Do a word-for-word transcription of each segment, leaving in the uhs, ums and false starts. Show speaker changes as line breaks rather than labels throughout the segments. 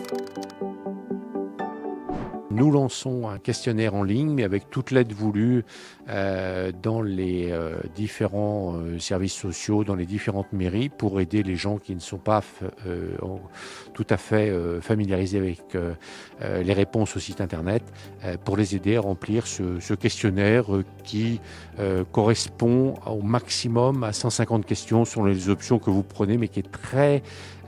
Nous lançons un questionnaire en ligne, mais avec toute l'aide voulue euh, dans les euh, différents euh, services sociaux, dans les différentes mairies, pour aider les gens qui ne sont pas euh, tout à fait euh, familiarisés avec euh, euh, les réponses au site internet, euh, pour les aider à remplir ce, ce questionnaire euh, qui euh, correspond au maximum à cent cinquante questions sur les options que vous prenez, mais qui est très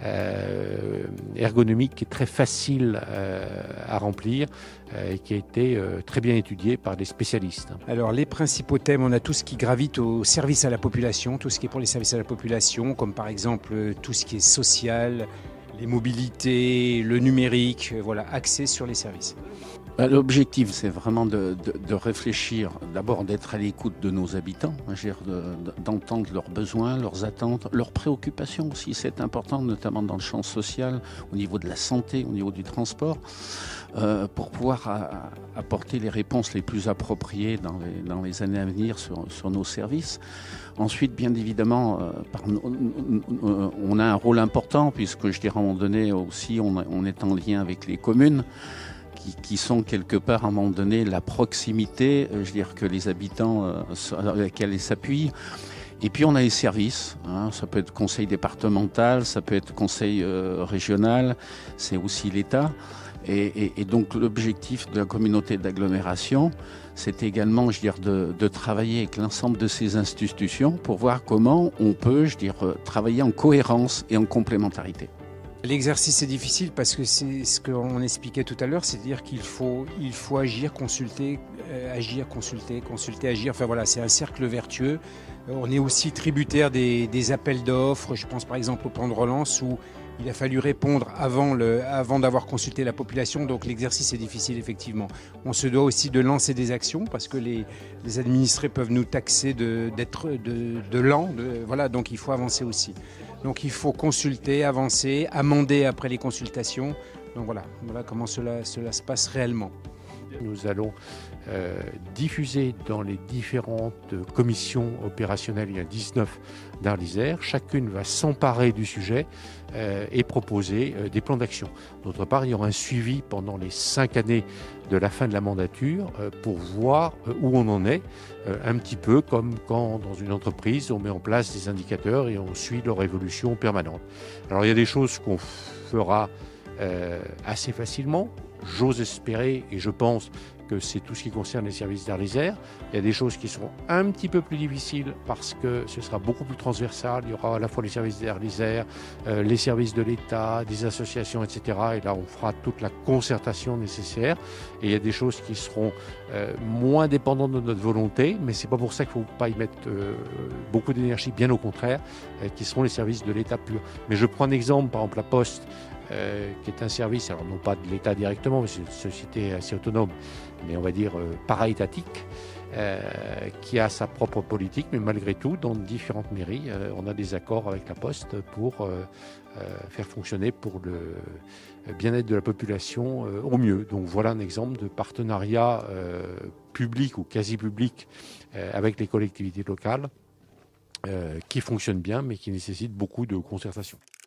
euh, ergonomique, qui est très facile euh, à remplir euh, et qui a été euh, très bien étudié par des spécialistes.
Alors les principaux thèmes, on a tout ce qui gravite au service à la population, tout ce qui est pour les services à la population, comme par exemple tout ce qui est social, les mobilités, le numérique, voilà, axé sur les services.
L'objectif, c'est vraiment de, de, de réfléchir, d'abord d'être à l'écoute de nos habitants, d'entendre leurs besoins, leurs attentes, leurs préoccupations aussi, c'est important, notamment dans le champ social, au niveau de la santé, au niveau du transport, euh, pour pouvoir a, apporter les réponses les plus appropriées dans les, dans les années à venir sur, sur nos services. Ensuite, bien évidemment, euh, par, euh, on a un rôle important, puisque je dirais à un moment donné aussi, on, on est en lien avec les communes, Qui, qui sont quelque part à un moment donné la proximité, je veux dire que les habitants euh, sur lesquels ils s'appuient. Et puis on a les services, hein, ça peut être conseil départemental, ça peut être conseil euh, régional, c'est aussi l'État. Et, et, et donc l'objectif de la communauté d'agglomération, c'est également, je veux dire, de, de travailler avec l'ensemble de ces institutions pour voir comment on peut, je veux dire, travailler en cohérence et en complémentarité.
L'exercice est difficile parce que c'est ce qu'on expliquait tout à l'heure, c'est-à-dire qu'il faut, il faut agir, consulter, euh, agir, consulter, consulter, agir. Enfin voilà, c'est un cercle vertueux. On est aussi tributaire des, des appels d'offres. Je pense par exemple au plan de relance où il a fallu répondre avant, le, avant d'avoir consulté la population. Donc l'exercice est difficile effectivement. On se doit aussi de lancer des actions parce que les, les administrés peuvent nous taxer de, d'être de, de lents. De, voilà, donc il faut avancer aussi. Donc il faut consulter, avancer, amender après les consultations. Donc voilà, voilà comment cela, cela se passe réellement.
Nous allons euh, diffuser dans les différentes commissions opérationnelles, il y a dix-neuf dans l'Isère, chacune va s'emparer du sujet euh, et proposer euh, des plans d'action. D'autre part, il y aura un suivi pendant les cinq années de la fin de la mandature euh, pour voir euh, où on en est, euh, un petit peu comme quand dans une entreprise on met en place des indicateurs et on suit leur évolution permanente. Alors il y a des choses qu'on fera euh, assez facilement. J'ose espérer et je pense que c'est tout ce qui concerne les services d'Air l'Isère. Il y a des choses qui seront un petit peu plus difficiles parce que ce sera beaucoup plus transversal. Il y aura à la fois les services d'Air l'Isère, euh, les services de l'État, des associations, et cetera. Et là, on fera toute la concertation nécessaire. Et il y a des choses qui seront euh, moins dépendantes de notre volonté, mais c'est pas pour ça qu'il ne faut pas y mettre euh, beaucoup d'énergie, bien au contraire, euh, qui seront les services de l'État pur. Mais je prends un exemple, par exemple la Poste, Euh, qui est un service, alors non pas de l'État directement, mais c'est une société assez autonome, mais on va dire euh, para-étatique, euh, qui a sa propre politique, mais malgré tout, dans différentes mairies, euh, on a des accords avec la Poste pour euh, euh, faire fonctionner pour le bien-être de la population euh, au mieux. Donc voilà un exemple de partenariat euh, public ou quasi-public euh, avec les collectivités locales euh, qui fonctionne bien, mais qui nécessite beaucoup de concertation.